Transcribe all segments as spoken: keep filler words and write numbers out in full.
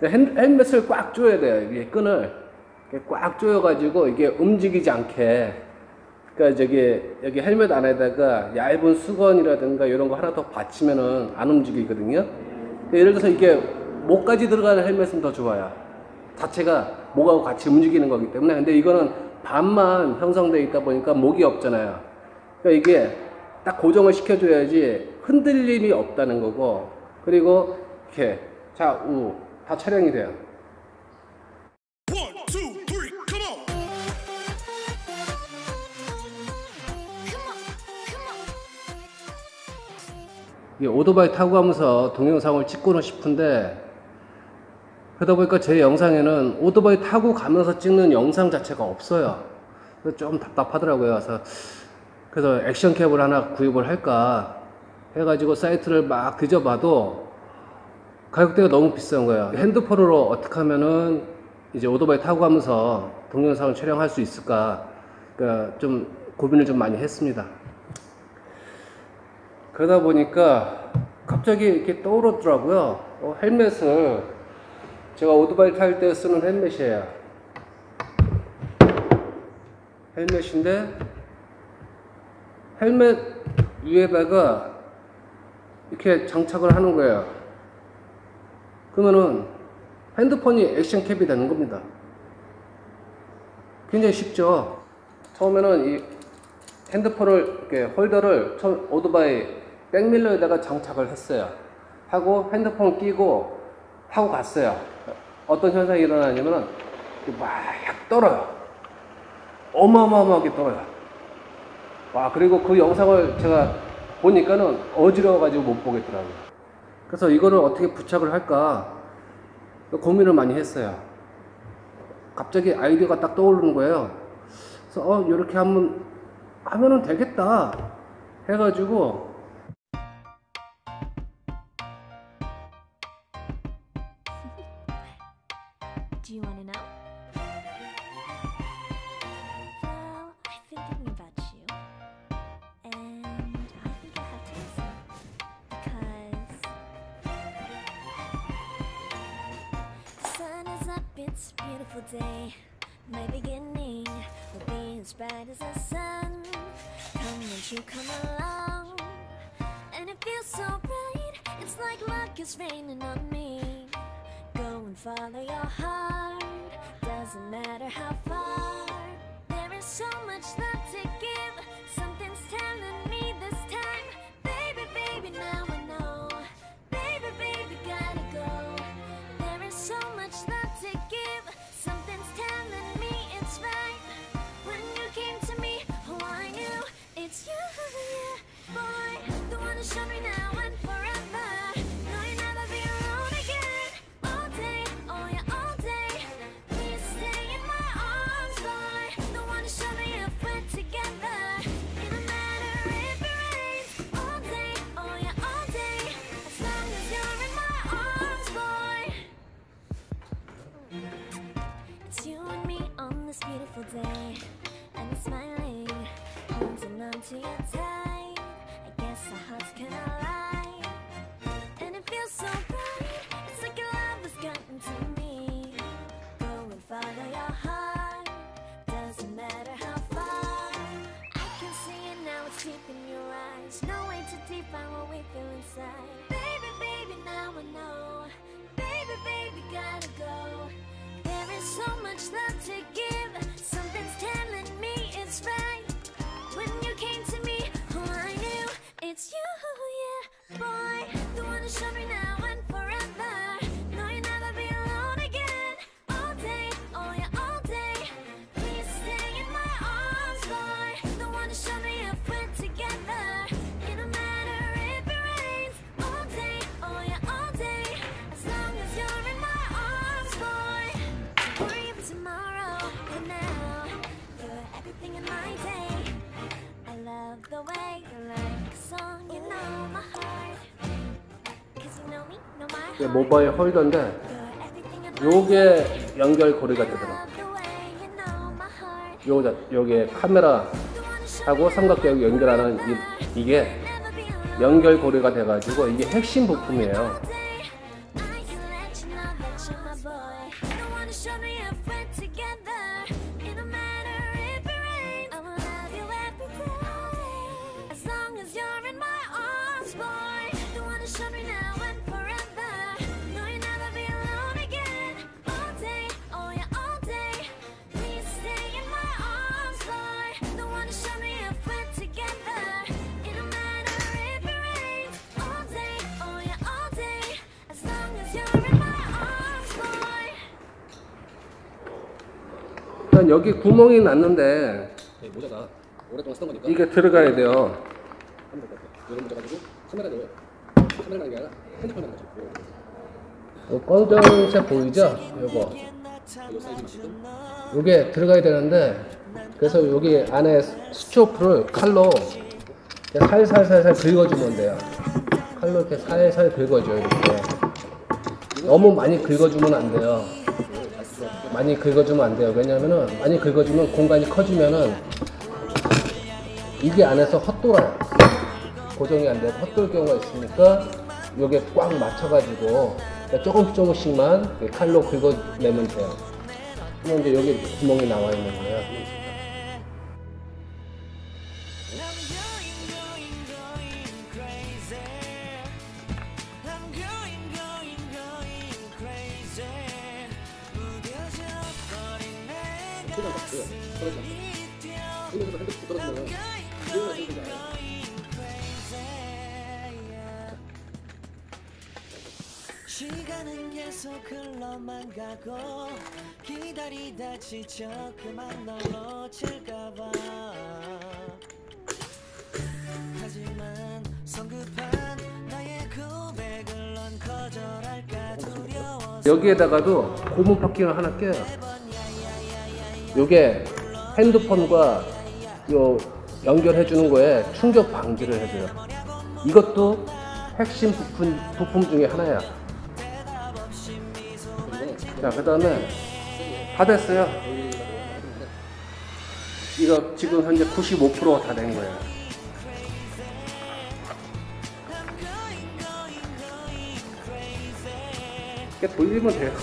헬멧을 꽉 조여야 돼요. 이게 끈을 꽉 조여가지고 이게 움직이지 않게. 그러니까 저기 여기 헬멧 안에다가 얇은 수건이라든가 이런 거 하나 더 받치면은 안 움직이거든요. 예를 들어서 이게 목까지 들어가는 헬멧은 더 좋아요. 자체가 목하고 같이 움직이는 거기 때문에. 근데 이거는 반만 형성되어 있다 보니까 목이 없잖아요. 그러니까 이게 딱 고정을 시켜줘야지 흔들림이 없다는 거고, 그리고 이렇게 좌우 다 촬영이 돼요. 이 오토바이 타고 가면서 동영상을 찍고는 싶은데, 그러다 보니까 제 영상에는 오토바이 타고 가면서 찍는 영상 자체가 없어요. 그래서 좀 답답하더라고요. 그래서, 그래서 액션캡을 하나 구입을 할까 해가지고 사이트를 막 뒤져봐도 가격대가 너무 비싼 거예요. 핸드폰으로 어떻게 하면은 이제 오토바이 타고 가면서 동영상을 촬영할 수 있을까, 그러니까 좀 고민을 좀 많이 했습니다. 그러다 보니까 갑자기 이렇게 떠오르더라고요. 어, 헬멧을 제가 오토바이 탈 때 쓰는 헬멧이에요. 헬멧인데 헬멧 위에다가 이렇게 장착을 하는 거예요. 그러면은 핸드폰이 액션캡이 되는 겁니다. 굉장히 쉽죠. 처음에는 이 핸드폰을 이렇게 홀더를 오토바이 백밀러에다가 장착을 했어요. 하고 핸드폰 끼고 하고 갔어요. 어떤 현상이 일어나냐면은 막 떨어요. 어마어마하게 떨어요. 와, 그리고 그 영상을 제가 보니까는 어지러워가지고 못 보겠더라고요. 그래서 이거를 어떻게 부착을 할까 고민을 많이 했어요. 갑자기 아이디어가 딱 떠오르는 거예요. 그래서 어, 이렇게 하면 하면은 되겠다 해가지고 Do you want to know? Well, I've been thinking about you, and I think I have to listen, because the sun is up, it's a beautiful day. My beginning will be as bright as the sun. Come won't you come along, and it feels so bright, it's like luck is raining on me. Go and follow your heart, doesn't matter how far. There is so much love to give, something's telling me this time. Baby, baby, now I know. Baby, baby, gotta go. There is so much love to give, something's telling me it's right. When you came to me, oh I knew it's you, yeah. Boy, the one who showed me now and forever. No, you'll never be alone again. All day, oh yeah, all day. Please stay in my arms, boy. The one who showed me if we're together. It don't matter if it rains. All day, oh yeah, all day. As long as you're in my arms, boy. It's you and me on this beautiful day, and you're smiling, holding on to your tight. I guess our hearts can align, and it feels so bright. It's like your love has gotten to me. Go and follow your heart, doesn't matter how far. I can see it now, it's deep in your eyes. No way to define what we feel inside. Baby, baby, now I know. Baby, baby, gotta go. There is so much love to give, something's telling me it's right. When you came to me, oh I knew it's you, yeah. Boy, the one who showed me now and forever. No, you'll never be alone again. All day, oh yeah, all day. Please stay in my arms, boy. The one who showed me if we're together. It don't matter if it rains. All day, oh yeah, all day. As long as you're in my arms, boy. Don't worry about tomorrow, for now. You're everything in my day. I love the way you like a song, you know my heart. Cause you know me, know my 이게 heart. 모바일 홀더인데 You're everything in my 요게 연결고리가 되더라고요. love the way you know my heart. 요, 요게 카메라하고 The one who showed me 삼각대하고 연결하는 이, 이게 never be alone 연결고리가 돼가지고 이게 핵심 부품이에요. all day. I can let you know that you're my arms, boy. The one who showed me now and forever. No, you'll never be alone again. All day, oh yeah, all day. Please stay in my arms, boy. The one who showed me if we're together. It don't matter if it rains. All day, oh yeah, all day. As long as you're in my arms, boy. 일단 여기 구멍이 났는데 네, 모자가 오랫동안 쓰던 거니까 이게 들어가야 돼요. 하면 될 것 같아요. 이런 모자 가지고 카메라를 카메라라는 게 아니라 핸드폰을 가지고 요 검정색 보이죠? 요거 이 사이즈만큼 요게 들어가야 되는데 그래서 여기 안에 스토프를 칼로 이렇게 살살살살 긁어주면 돼요. 칼로 이렇게 살살 긁어줘요. 이렇게 너무 많이 긁어주면 안 돼요. 많이 긁어주면 안 돼요. 왜냐면은 많이 긁어주면 공간이 커지면은 이게 안에서 헛돌아요. 고정이 안 되고 헛돌 경우가 있으니까 요게 꽉 맞춰가지고 조금 조금씩만 칼로 긁어내면 돼요. 그러면 이제 여기 구멍이 나와 있는 거예요. 최대한 딱 줘요. 떨어지지 않고 손에서 핸드폰 떨어지면 이용할 수 있는 게 아니에요. 시간은 계속 흘러만 가고 기다리다 지쳐 그만 널 놓칠까봐 하지만 성급한 나의 고백을 넌 거절할까 두려워 여기에다가도 고무 바퀴를 하나 껴요. 요게 핸드폰과 요 연결해 주는 거에 충격 방지를 해줘요. 이것도 핵심 부품, 부품 중에 하나야. 자, 그 다음에 다 됐어요. 이거 지금 현재 구십오 퍼센트 다 된 거예요. 이렇게 돌리면 돼요.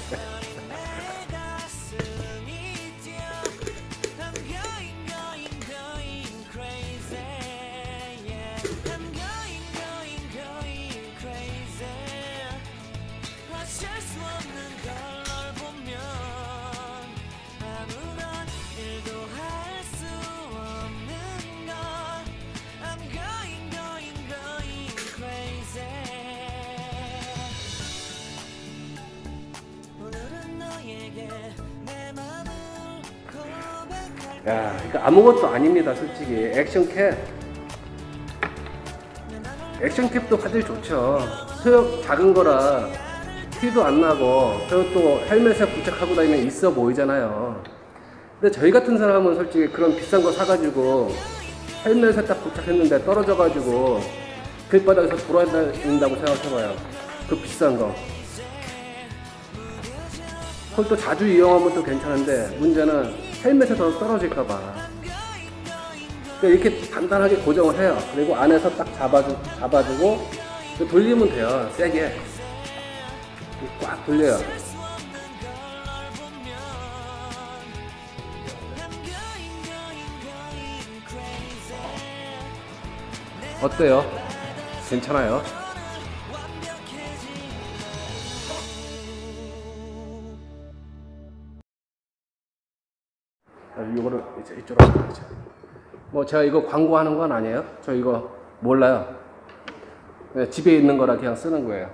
야, 그러니까 아무것도 아닙니다, 솔직히. 액션캡. 액션캡도 가장 좋죠. 소형 작은 거라 티도 안 나고, 그리고 또 헬멧에 부착하고 다니면 있어 보이잖아요. 근데 저희 같은 사람은 솔직히 그런 비싼 거 사가지고 헬멧에 딱 부착했는데 떨어져가지고 길바닥에서 돌아다닌다고 생각해봐요. 그 비싼 거. 그걸 또 자주 이용하면 또 괜찮은데 문제는 헬멧에서 떨어질까봐. 그러니까 이렇게 간단하게 고정을 해요. 그리고 안에서 딱 잡아주, 잡아주고 돌리면 돼요. 세게 꽉 돌려요. 어때요? 괜찮아요? 이거를 이제 이쪽으로 가야죠. 뭐 제가 이거 광고하는 건 아니에요. 저 이거 몰라요. 그냥 집에 있는 거라 그냥 쓰는 거예요.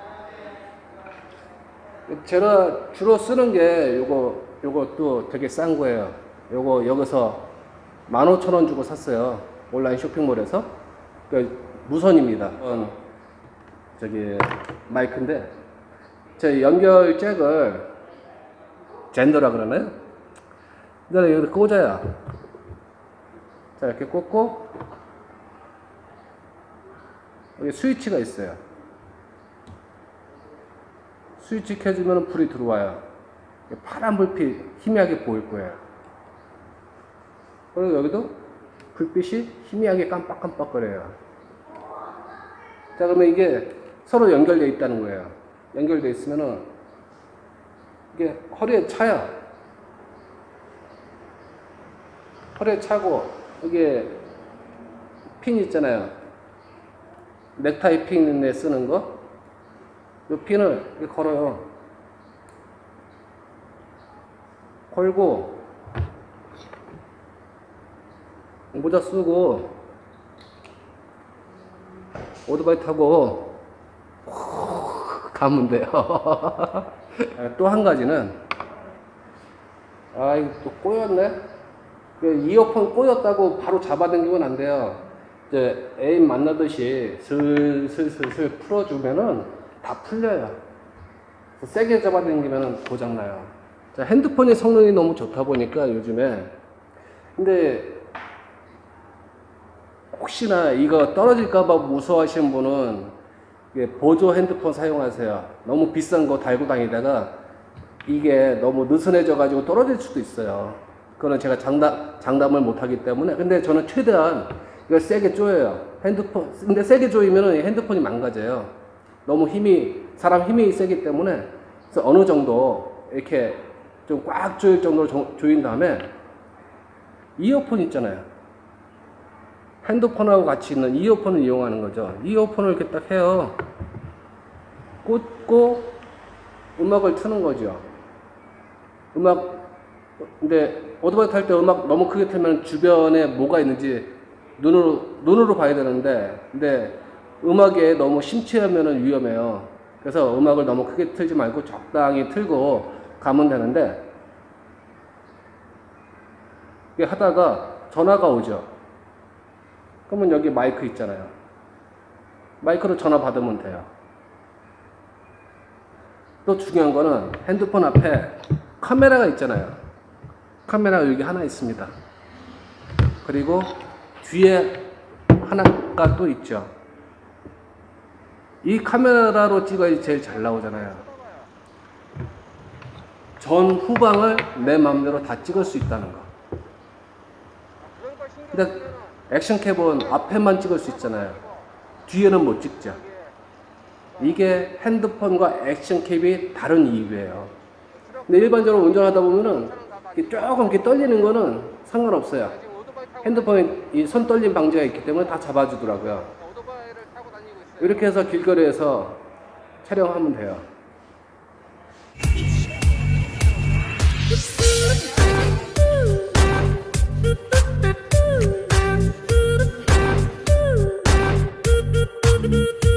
제가 주로 쓰는 게 요거 요것도 되게 싼 거예요. 요거 여기서 만 오천 원 주고 샀어요. 온라인 쇼핑몰에서. 그러니까 무선입니다. 어, 저기 마이크인데 제 연결 잭을 젠더라 그러나요? 그다음에 여기 꽂아요. 자, 이렇게 꽂고 여기 스위치가 있어요. 스위치 켜주면 불이 들어와요. 파란 불빛 희미하게 보일 거예요. 그리고 여기도 불빛이 희미하게 깜빡깜빡거려요. 자, 그러면 이게 서로 연결되어 있다는 거예요. 연결되어 있으면은 이게 허리에 차요. 허리에 차고, 이게 핀 있잖아요. 넥타이 핀에 쓰는 거, 이 핀을 이렇게 걸어요. 걸고 모자 쓰고 오토바이 타고 가면 돼요. 또 한 가지는, 아 이거 또 꼬였네. 이어폰 꼬였다고 바로 잡아당기면 안 돼요. 이제 애인 만나듯이 슬슬슬슬 풀어주면은 다 풀려요. 세게 잡아당기면 고장나요. 자, 핸드폰이 성능이 너무 좋다 보니까 요즘에, 근데 혹시나 이거 떨어질까봐 무서워하시는 분은 보조 핸드폰 사용하세요. 너무 비싼 거 달고 다니다가 이게 너무 느슨해져 가지고 떨어질 수도 있어요. 그거는 제가 장담, 장담을 못 하기 때문에. 근데 저는 최대한 이걸 세게 조여요. 핸드폰, 근데 세게 조이면 핸드폰이 망가져요. 너무 힘이, 사람 힘이 세기 때문에. 그래서 어느 정도 이렇게 좀 꽉 조일 정도로 조, 조인 다음에, 이어폰 있잖아요. 핸드폰하고 같이 있는 이어폰을 이용하는 거죠. 이어폰을 이렇게 딱 해요. 꽂고 음악을 트는 거죠. 음악, 근데 오토바이 탈 때 음악 너무 크게 틀면 주변에 뭐가 있는지 눈으로, 눈으로 봐야 되는데, 근데 음악에 너무 심취하면 위험해요. 그래서 음악을 너무 크게 틀지 말고 적당히 틀고 가면 되는데, 이게 하다가 전화가 오죠. 그러면 여기 마이크 있잖아요. 마이크로 전화 받으면 돼요. 또 중요한 거는 핸드폰 앞에 카메라가 있잖아요. 카메라가 여기 하나 있습니다. 그리고 뒤에 하나가 또 있죠. 이 카메라로 찍어야지 제일 잘 나오잖아요. 전 후방을 내 마음대로 다 찍을 수 있다는 거. 근데 액션캡은 앞에만 찍을 수 있잖아요. 뒤에는 못 찍죠. 이게 핸드폰과 액션캡이 다른 이유예요. 근데 일반적으로 운전하다 보면은 조금 이렇게 떨리는 거는 상관없어요. 핸드폰에 이 손 떨림 방지가 있기 때문에 다 잡아주더라고요. 이렇게 해서 길거리에서 촬영하면 돼요. Ooh.